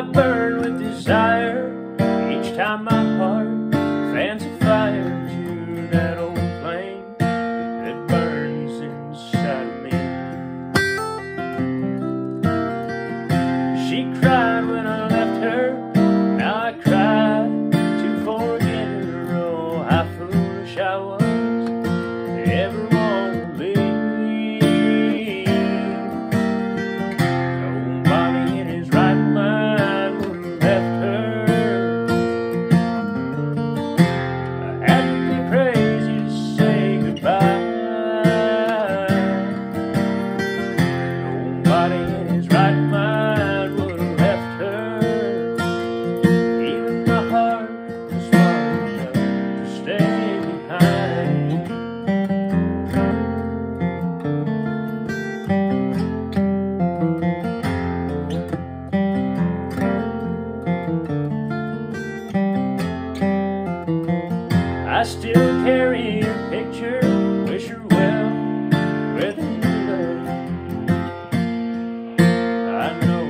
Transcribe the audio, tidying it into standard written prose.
I burn with desire each time my heart fans a fire to that old flame that burns inside of me. She cried when I left her, now I cry to forget her. Oh, how foolish I was to ever want to leave. Nobody in his right mind would have left her. I had to be crazy to say goodbye. Nobody in his right mind would have left her. Even my heart was smart enough to stay behind. I still carry your picture, wish her well where they lay. I know